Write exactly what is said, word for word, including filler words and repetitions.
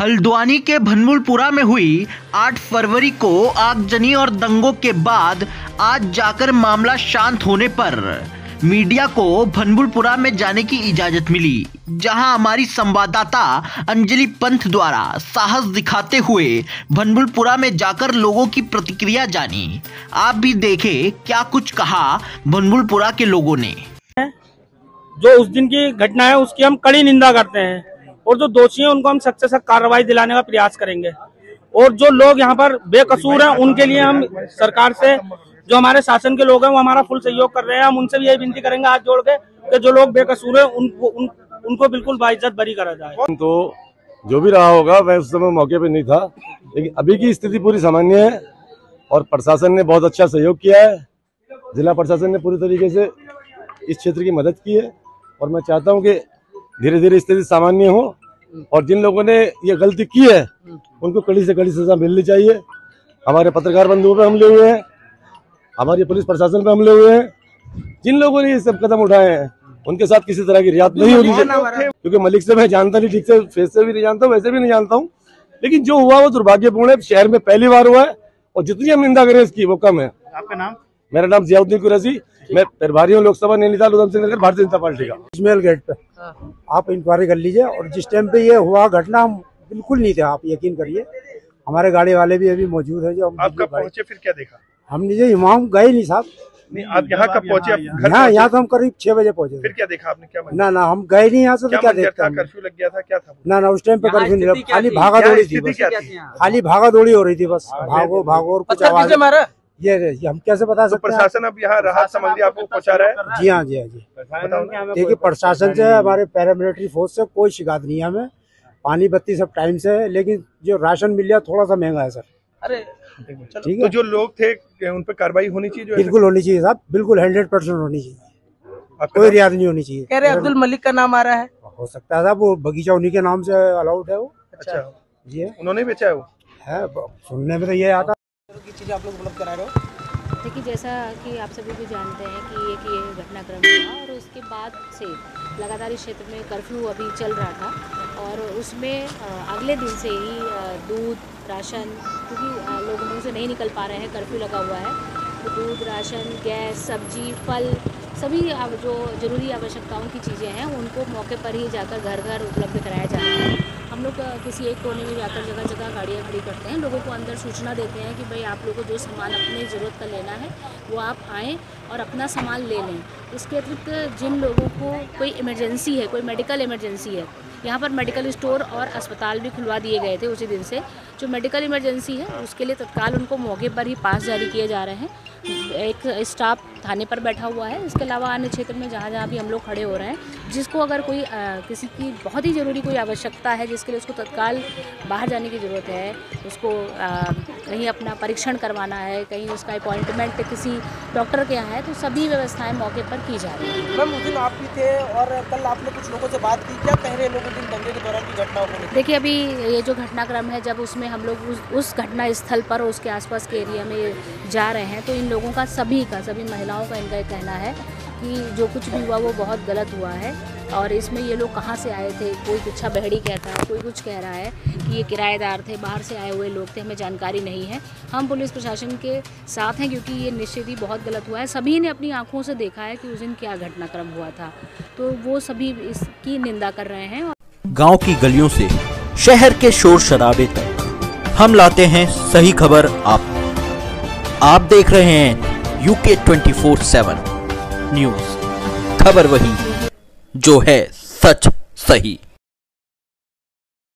हल्द्वानी के भनबुलपुरा में हुई आठ फरवरी को आगजनी और दंगों के बाद आज जाकर मामला शांत होने पर मीडिया को भनबुलपुरा में जाने की इजाजत मिली, जहां हमारी संवाददाता अंजलि पंथ द्वारा साहस दिखाते हुए भनबुलपुरा में जाकर लोगों की प्रतिक्रिया जानी। आप भी देखें क्या कुछ कहा भनबुलपुरा के लोगों ने। जो उस दिन की घटना है उसकी हम कड़ी निंदा करते हैं और जो दोषी हैं उनको हम सख्त से सख्त कार्रवाई दिलाने का प्रयास करेंगे। और जो लोग यहाँ पर बेकसूर हैं उनके लिए हम सरकार से, जो हमारे शासन के लोग हैं वो हमारा फुल सहयोग कर रहे हैं। हम उनसे भी यही विनती करेंगे हाथ जोड़ के कि जो लोग बेकसूर हैं उनको उन, उनको बिल्कुल बाइज्जत बरी करा जाए। तो जो भी रहा होगा मैं उस समय मौके पे नहीं था, लेकिन अभी की स्थिति पूरी सामान्य है और प्रशासन ने बहुत अच्छा सहयोग किया है। जिला प्रशासन ने पूरी तरीके से इस क्षेत्र की मदद की है और मैं चाहता हूँ कि धीरे धीरे स्थिति सामान्य हो और जिन लोगों ने ये गलती की है उनको कड़ी से कड़ी सजा मिलनी चाहिए। हमारे पत्रकार बंधुओं पे हमले हुए हैं, हमारी पुलिस प्रशासन पे हमले हुए हैं। जिन लोगों ने ये सब कदम उठाए हैं उनके साथ किसी तरह की रियायत नहीं होनी चाहिए, क्योंकि मलिक से मैं जानता नहीं, ठीक से फेस से भी नहीं जानता हूँ, वैसे भी नहीं जानता हूँ, लेकिन जो हुआ वो दुर्भाग्यपूर्ण है। शहर में पहली बार हुआ है और जितनी हम निंदा करें इसकी वो कम है। आपका नाम? मेरा नाम जियाउद्दीन कुरैशी, मैं प्रभारी हूँ लोकसभा नैनीताल उधम सिंह नगर भारतीय जनता पार्टी का। इस्माइल गेट पे आप इंक्वायरी कर लीजिए। और जिस टाइम पे ये हुआ घटना हम बिल्कुल नहीं थे, आप यकीन करिए। हमारे गाड़ी वाले भी अभी मौजूद है। जो हम आप कब पहुंचे, फिर क्या देखा? हम नीचे वहाँ गए नहीं साहब। नहीं, आप यहाँ कब पहुंचे? यहाँ यहाँ तो हम करीब छह बजे पहुंचे। फिर क्या देखा आपने? क्या ना ना हम गए नहीं यहाँ से, तो क्या देखा? कर्फ्यू लग गया था? क्या था? ना ना उस टाइम पे कर्फ्यू नहीं लगा, खाली भागा दौड़ी थी, खाली भागा दौड़ी हो रही थी बस। भागो भागो और कुछ आवाज। ये, ये हम कैसे बता सकते हैं? प्रशासन अब यहाँ राहत सामग्री आपको पहुँचा रहा है? जी हाँ जी हाँ जी। देखिए प्रशासन से, हमारे पैरामिलिट्री फोर्स से कोई शिकायत नहीं है हमें। पानी बत्ती सब टाइम से है, लेकिन जो राशन मिल रहा थोड़ा सा महंगा है सर। अरे ठीक है। तो जो लोग थे उन पर कार्रवाई होनी चाहिए? बिल्कुल होनी चाहिए साहब, बिल्कुल हंड्रेड परसेंट होनी चाहिए, कोई रियायत नहीं होनी चाहिए। कह रहे अब्दुल मलिक का नाम आ रहा है। हो सकता है साहब, वो बगीचा उन्हीं के नाम से अलाउड है वो। अच्छा जी है, उन्होंने बेचा है वो है, सुनने में तो ये आता। चीजें आप लोग उपलब्ध करा रहे हो। देखिए, जैसा कि आप सभी भी जानते हैं कि एक ये घटनाक्रम हुआ और उसके बाद से लगातार इस क्षेत्र में कर्फ्यू अभी चल रहा था और उसमें अगले दिन से ही दूध, राशन, क्योंकि लोग मुँह से नहीं निकल पा रहे हैं, कर्फ्यू लगा हुआ है, तो दूध, राशन, गैस, सब्जी, फल, सभी जो जरूरी आवश्यकताओं की चीज़ें हैं उनको मौके पर ही जाकर घर घर उपलब्ध कराया जा रहा है। हम लोग किसी एक कोने में जाकर जगह जगह गाड़ियाँ खड़ी करते हैं, लोगों को अंदर सूचना देते हैं कि भाई आप लोगों को जो सामान अपने ज़रूरत का लेना है वो आप आएँ और अपना सामान ले लें। इसके अतिरिक्त जिन लोगों को कोई इमरजेंसी है, कोई मेडिकल इमरजेंसी है, यहाँ पर मेडिकल स्टोर और अस्पताल भी खुलवा दिए गए थे उसी दिन से। जो मेडिकल इमरजेंसी है उसके लिए तत्काल उनको मौके पर ही पास जारी किए जा रहे हैं। एक स्टाफ थाने पर बैठा हुआ है। इसके अलावा अन्य क्षेत्र में जहाँ जहाँ भी हम लोग खड़े हो रहे हैं, जिसको अगर कोई आ, किसी की बहुत ही ज़रूरी कोई आवश्यकता है जिसके लिए उसको तत्काल बाहर जाने की ज़रूरत है, उसको आ, कहीं अपना परीक्षण करवाना है, कहीं उसका अपॉइंटमेंट किसी डॉक्टर के यहाँ है, तो सभी व्यवस्थाएं मौके पर की जा रही हैं। मैम, उस दिन आप भी थे और कल आपने कुछ लोगों से बात की, क्या कह रहे लोग उस दिन दंगे के दौरान की घटनाओं को? देखिए, अभी ये जो घटनाक्रम है, जब उसमें हम लोग उस, उस घटना स्थल पर और उसके आसपास के एरिया में जा रहे हैं, तो इन लोगों का, सभी का, सभी महिलाओं का इनका कहना है कि जो कुछ भी हुआ वो बहुत गलत हुआ है और इसमें ये लोग कहाँ से आए थे, कोई पीछा बहड़ी कहता है, कोई कुछ कह रहा है कि ये किराएदार थे, बाहर से आए हुए लोग थे, हमें जानकारी नहीं है। हम पुलिस प्रशासन के साथ हैं क्योंकि ये निश्चित ही बहुत गलत हुआ है। सभी ने अपनी आंखों से देखा है कि उस दिन क्या घटनाक्रम हुआ था, तो वो सभी इसकी निंदा कर रहे हैं। गाँव की गलियों से शहर के शोर शराबे तक हम लाते हैं सही खबर आप आप देख रहे हैं UK twenty four seven news. खबर वही जो है सच सही।